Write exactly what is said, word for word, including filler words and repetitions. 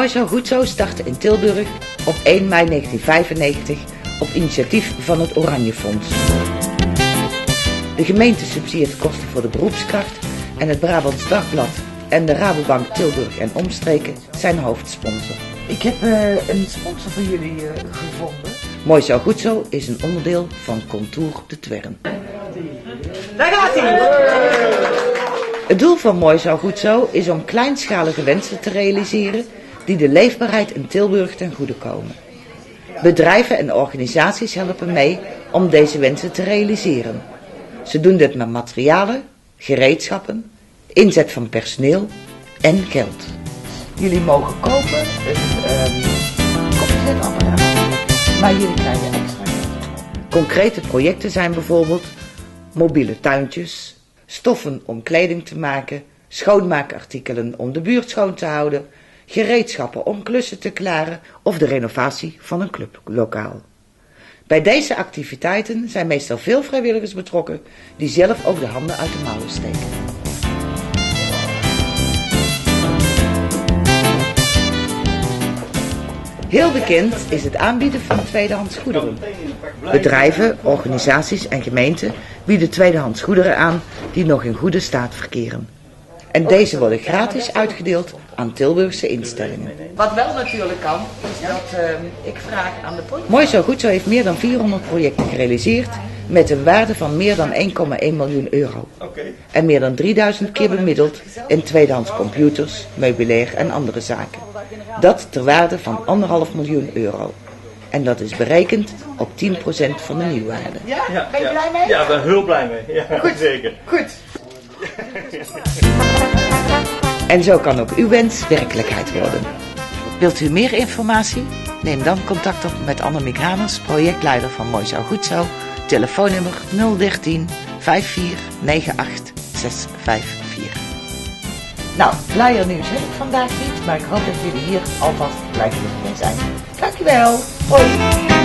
Mooi Zo Goed Zo startte in Tilburg op één mei negentien vijfennegentig op initiatief van het Oranje Fonds. De gemeente subsidieert de kosten voor de beroepskracht en het Brabants Dagblad en de Rabobank Tilburg en omstreken zijn hoofdsponsor. Ik heb uh, een sponsor voor jullie uh, gevonden. Mooi Zo Goed Zo is een onderdeel van Contour de Twern. Daar gaat hij! Het doel van Mooi Zo Goed Zo is om kleinschalige wensen te realiseren die de leefbaarheid in Tilburg ten goede komen. Bedrijven en organisaties helpen mee om deze wensen te realiseren. Ze doen dit met materialen, gereedschappen, inzet van personeel en geld. Jullie mogen kopen een um, koffiezetapparaat, maar jullie krijgen extra geld. Concrete projecten zijn bijvoorbeeld mobiele tuintjes, stoffen om kleding te maken, schoonmaakartikelen om de buurt schoon te houden, gereedschappen om klussen te klaren of de renovatie van een clublokaal. Bij deze activiteiten zijn meestal veel vrijwilligers betrokken die zelf ook de handen uit de mouwen steken. Heel bekend is het aanbieden van tweedehands goederen. Bedrijven, organisaties en gemeenten bieden tweedehands goederen aan die nog in goede staat verkeren. En deze worden gratis uitgedeeld aan Tilburgse instellingen. Wat wel natuurlijk kan, is dat uh, ik vraag aan de politie. Mooi Zo Goed Zo heeft meer dan vierhonderd projecten gerealiseerd met een waarde van meer dan één komma één miljoen euro. En meer dan drieduizend keer bemiddeld in tweedehands computers, meubilair en andere zaken. Dat ter waarde van anderhalf miljoen euro. En dat is berekend op tien procent van de nieuwwaarde. Ja? Ben je blij mee? Ja, ik ben heel blij mee. Ja, goed, zeker. Goed. En zo kan ook uw wens werkelijkheid worden. Wilt u meer informatie? Neem dan contact op met Annemiek Hamers, projectleider van Mooi Zo Goed Zo. Telefoonnummer nul dertien vijf vier negen acht zes vijf vier. Nou, blijer nieuws heb ik vandaag niet, maar ik hoop dat jullie hier alvast blij mee zijn. Dankjewel. Hoi.